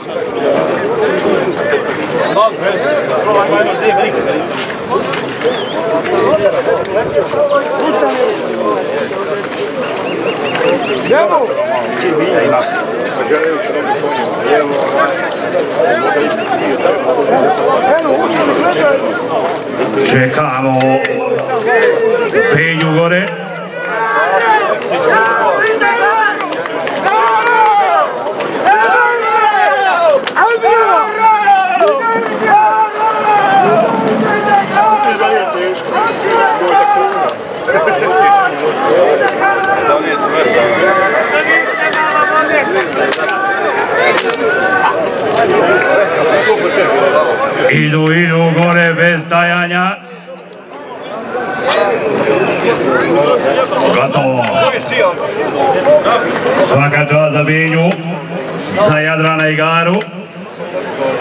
Čekamo penju gore. Idu gore bez stajanja. Gotovo. Svaka čast za Benju, za Jadrana i Garu.